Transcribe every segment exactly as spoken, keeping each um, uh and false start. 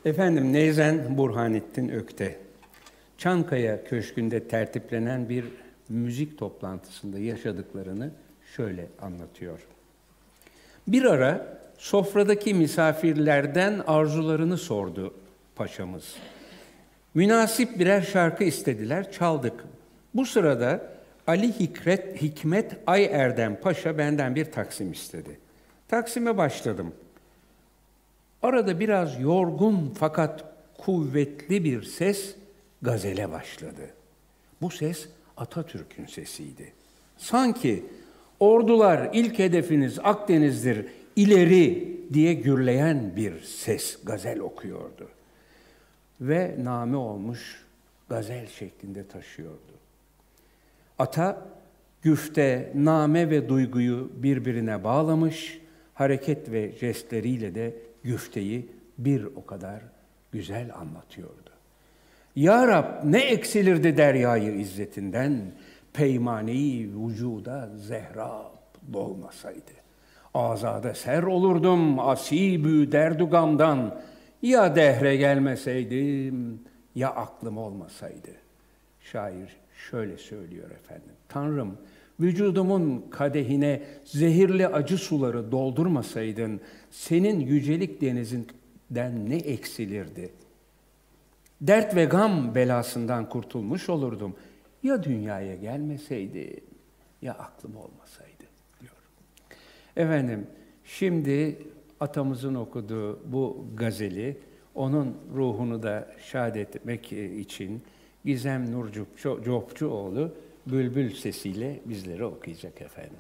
Efendim Neyzen Burhanettin Ökte, Çankaya Köşkü'nde tertiplenen bir müzik toplantısında yaşadıklarını şöyle anlatıyor. Bir ara sofradaki misafirlerden arzularını sordu paşamız. Münasip birer şarkı istediler, çaldık. Bu sırada Ali Hikmet, Hikmet Ay Erdem Paşa benden bir taksim istedi. Taksime başladım. Arada biraz yorgun fakat kuvvetli bir ses gazele başladı. Bu ses Atatürk'ün sesiydi. Sanki ordular ilk hedefiniz Akdeniz'dir, ileri diye gürleyen bir ses gazel okuyordu. Ve name olmuş gazel şeklinde taşıyordu. Ata, güfte, name ve duyguyu birbirine bağlamış, hareket ve jestleriyle de güfteyi bir o kadar güzel anlatıyordu. Ya Rab ne eksilirdi deryayı izzetinden, peymane-i vücuda zehrab dolmasaydı. Azade ser olurdum asibü derdugamdan, ya dehre gelmeseydim, ya aklım olmasaydı. Şair şöyle söylüyor efendim. Tanrım, vücudumun kadehine zehirli acı suları doldurmasaydın, senin yücelik denizinden ne eksilirdi? Dert ve gam belasından kurtulmuş olurdum. Ya dünyaya gelmeseydi, ya aklım olmasaydı diyor. Efendim, şimdi atamızın okuduğu bu gazeli, onun ruhunu da şad etmek için Gizem Nurcuk Copçuoğlu bülbül sesiyle bizlere okuyacak efendim.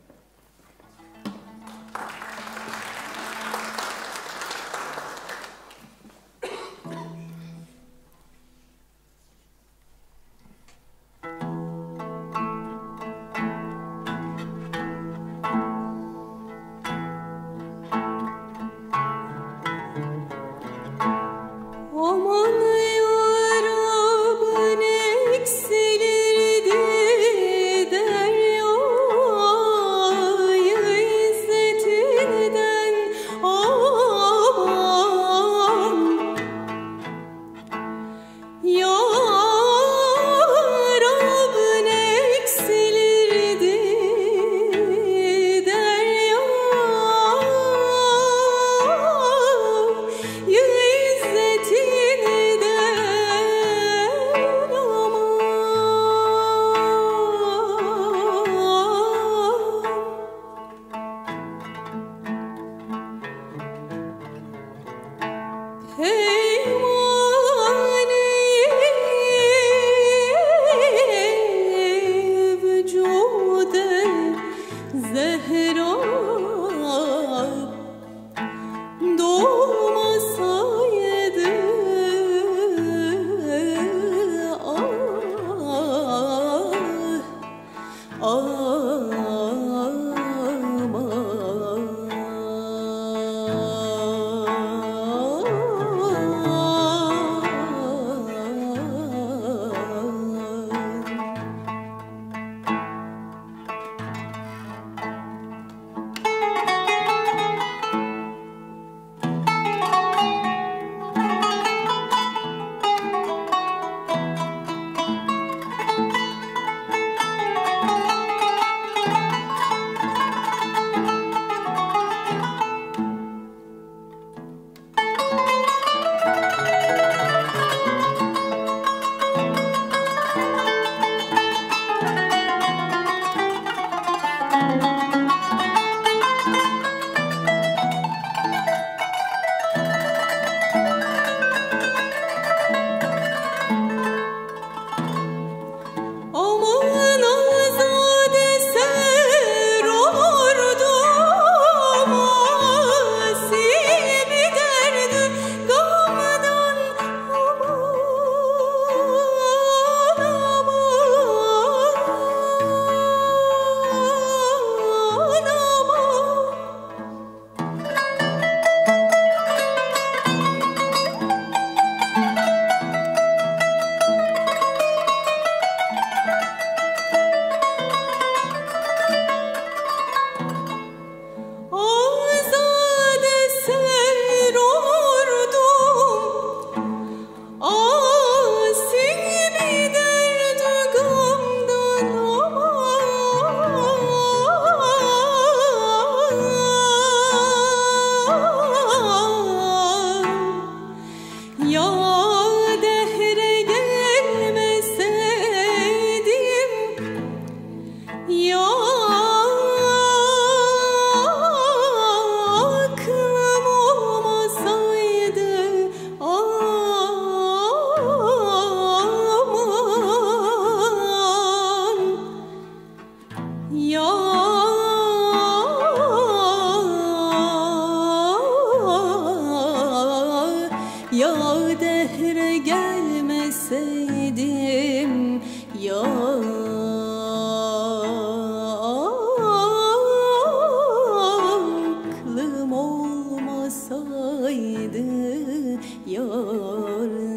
yar